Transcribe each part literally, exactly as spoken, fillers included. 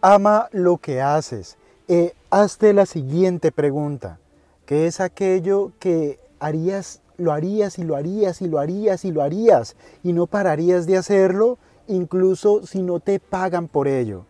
Ama lo que haces. Eh, hazte la siguiente pregunta. ¿Qué es aquello que harías, lo harías y lo harías y lo harías y lo harías y no pararías de hacerlo, incluso si no te pagan por ello?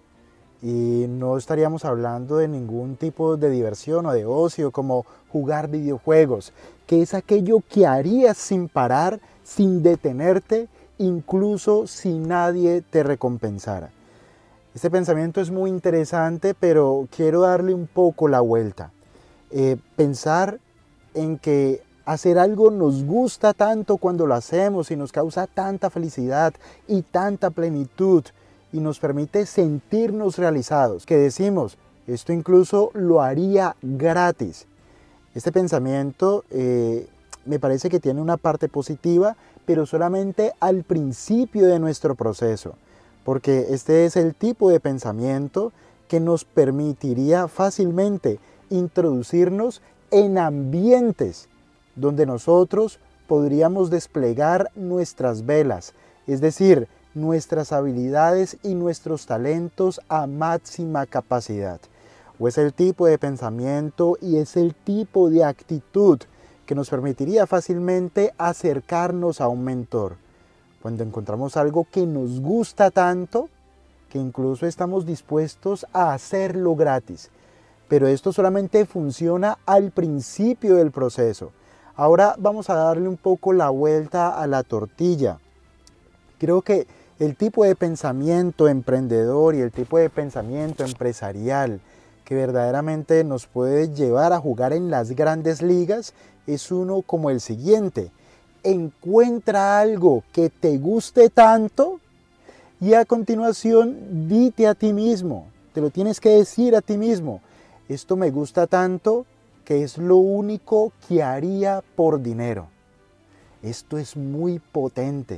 Y no estaríamos hablando de ningún tipo de diversión o de ocio como jugar videojuegos, que es aquello que harías sin parar, sin detenerte, incluso si nadie te recompensara. Este pensamiento es muy interesante, pero quiero darle un poco la vuelta. Eh, pensar en que hacer algo nos gusta tanto cuando lo hacemos y nos causa tanta felicidad y tanta plenitud y nos permite sentirnos realizados, que decimos, esto incluso lo haría gratis. Este pensamiento eh, me parece que tiene una parte positiva, pero solamente al principio de nuestro proceso, porque este es el tipo de pensamiento que nos permitiría fácilmente introducirnos en ambientes donde nosotros podríamos desplegar nuestras velas, es decir, nuestras habilidades y nuestros talentos a máxima capacidad. O es el tipo de pensamiento y es el tipo de actitud que nos permitiría fácilmente acercarnos a un mentor. Cuando encontramos algo que nos gusta tanto, que incluso estamos dispuestos a hacerlo gratis. Pero esto solamente funciona al principio del proceso. Ahora vamos a darle un poco la vuelta a la tortilla. Creo que el tipo de pensamiento emprendedor y el tipo de pensamiento empresarial que verdaderamente nos puede llevar a jugar en las grandes ligas es uno como el siguiente. Encuentra algo que te guste tanto y a continuación dite a ti mismo, te lo tienes que decir a ti mismo, esto me gusta tanto que es lo único que haría por dinero. Esto es muy potente.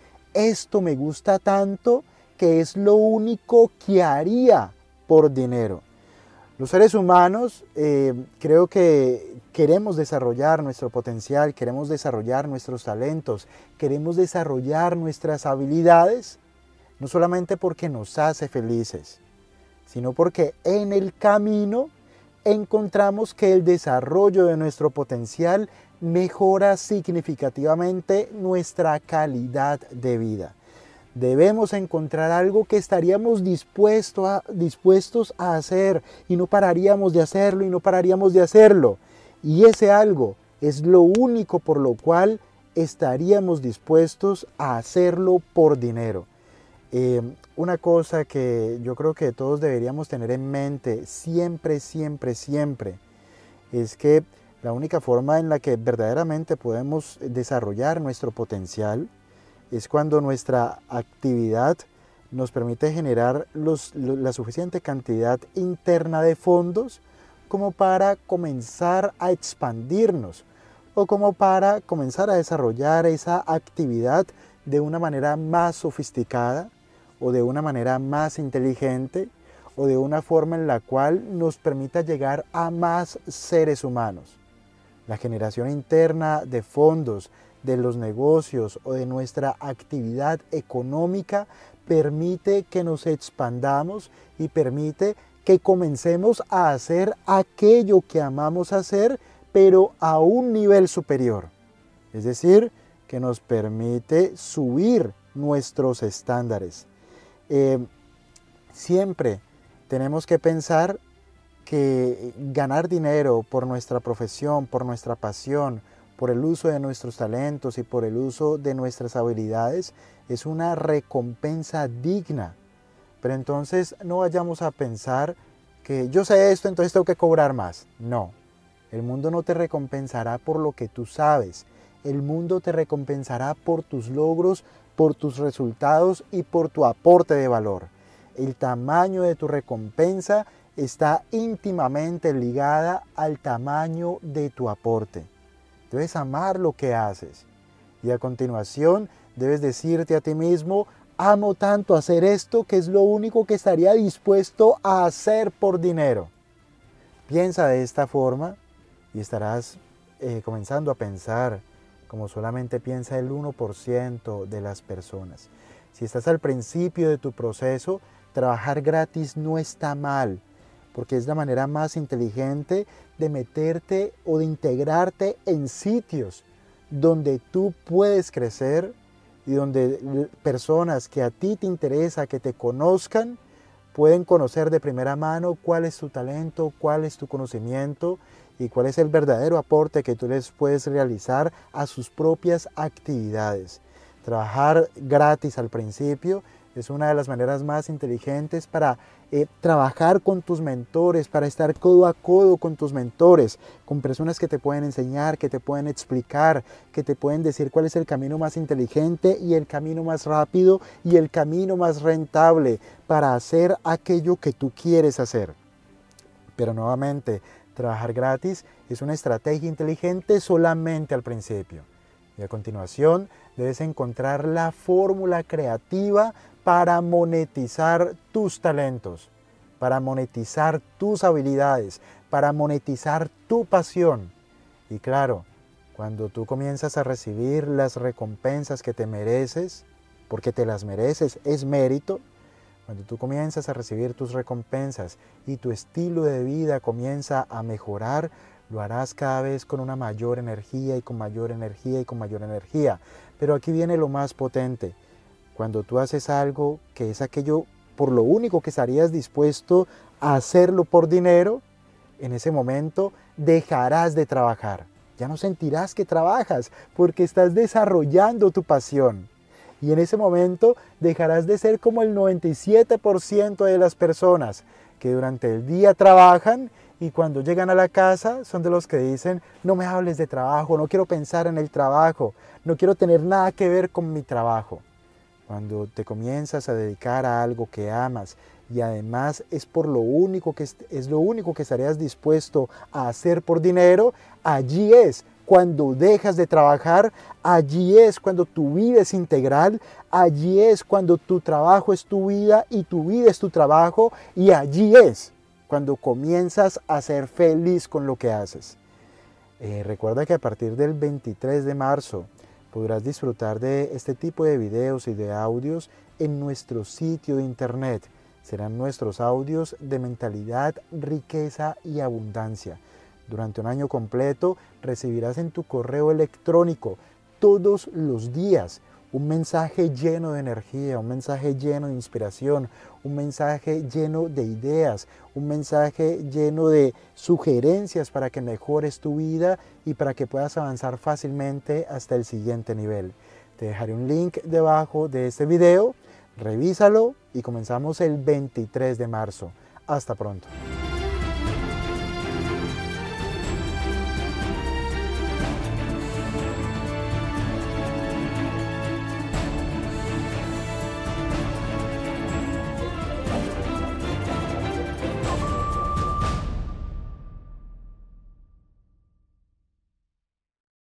Esto me gusta tanto que es lo único que haría por dinero. Los seres humanos eh, creo que queremos desarrollar nuestro potencial, queremos desarrollar nuestros talentos, queremos desarrollar nuestras habilidades, no solamente porque nos hace felices, sino porque en el camino encontramos que el desarrollo de nuestro potencial mejora significativamente nuestra calidad de vida. Debemos encontrar algo que estaríamos dispuesto a, dispuestos a hacer y no pararíamos de hacerlo y no pararíamos de hacerlo. Y ese algo es lo único por lo cual estaríamos dispuestos a hacerlo por dinero. Eh, una cosa que yo creo que todos deberíamos tener en mente siempre, siempre, siempre, es que la única forma en la que verdaderamente podemos desarrollar nuestro potencial es cuando nuestra actividad nos permite generar los, la suficiente cantidad interna de fondos como para comenzar a expandirnos o como para comenzar a desarrollar esa actividad de una manera más sofisticada o de una manera más inteligente o de una forma en la cual nos permita llegar a más seres humanos. La generación interna de fondos de los negocios o de nuestra actividad económica permite que nos expandamos y permite que comencemos a hacer aquello que amamos hacer, pero a un nivel superior. Es decir, que nos permite subir nuestros estándares. Eh, siempre tenemos que pensar que ganar dinero por nuestra profesión, por nuestra pasión, por el uso de nuestros talentos y por el uso de nuestras habilidades es una recompensa digna. Pero entonces no vayamos a pensar que yo sé esto, entonces tengo que cobrar más. No, el mundo no te recompensará por lo que tú sabes. El mundo te recompensará por tus logros, por tus resultados y por tu aporte de valor. El tamaño de tu recompensa está íntimamente ligada al tamaño de tu aporte. Debes amar lo que haces y a continuación debes decirte a ti mismo, amo tanto hacer esto que es lo único que estaría dispuesto a hacer por dinero. Piensa de esta forma y estarás eh, comenzando a pensar como solamente piensa el uno por ciento de las personas. Si estás al principio de tu proceso, Trabajar gratis no está mal, porque es la manera más inteligente de meterte o de integrarte en sitios donde tú puedes crecer y donde personas que a ti te interesa que te conozcan pueden conocer de primera mano cuál es tu talento, cuál es tu conocimiento y cuál es el verdadero aporte que tú les puedes realizar a sus propias actividades. Trabajar gratis al principio es una de las maneras más inteligentes para eh, trabajar con tus mentores, para estar codo a codo con tus mentores, con personas que te pueden enseñar, que te pueden explicar, que te pueden decir cuál es el camino más inteligente y el camino más rápido y el camino más rentable para hacer aquello que tú quieres hacer. Pero nuevamente, trabajar gratis es una estrategia inteligente solamente al principio. Y a continuación debes encontrar la fórmula creativa para monetizar tus talentos, para monetizar tus habilidades, para monetizar tu pasión. Y claro, cuando tú comienzas a recibir las recompensas que te mereces, porque te las mereces, es mérito, cuando tú comienzas a recibir tus recompensas y tu estilo de vida comienza a mejorar, lo harás cada vez con una mayor energía y con mayor energía y con mayor energía. Pero aquí viene lo más potente. Cuando tú haces algo que es aquello por lo único que estarías dispuesto a hacerlo por dinero, en ese momento dejarás de trabajar. Ya no sentirás que trabajas porque estás desarrollando tu pasión. Y en ese momento dejarás de ser como el noventa y siete por ciento de las personas que durante el día trabajan y cuando llegan a la casa son de los que dicen: no me hables de trabajo, no quiero pensar en el trabajo, no quiero tener nada que ver con mi trabajo. Cuando te comienzas a dedicar a algo que amas y además es por lo único que es lo único que estarías dispuesto a hacer por dinero, allí es cuando dejas de trabajar, allí es cuando tu vida es integral, allí es cuando tu trabajo es tu vida y tu vida es tu trabajo, y allí es cuando comienzas a ser feliz con lo que haces. Eh, recuerda que a partir del veintitrés de marzo podrás disfrutar de este tipo de videos y de audios en nuestro sitio de internet. Serán nuestros audios de mentalidad, riqueza y abundancia. Durante un año completo recibirás en tu correo electrónico todos los días un mensaje lleno de energía, un mensaje lleno de inspiración, un mensaje lleno de ideas, un mensaje lleno de sugerencias para que mejores tu vida y para que puedas avanzar fácilmente hasta el siguiente nivel. Te dejaré un link debajo de este video, revísalo y comenzamos el veintitrés de marzo. Hasta pronto.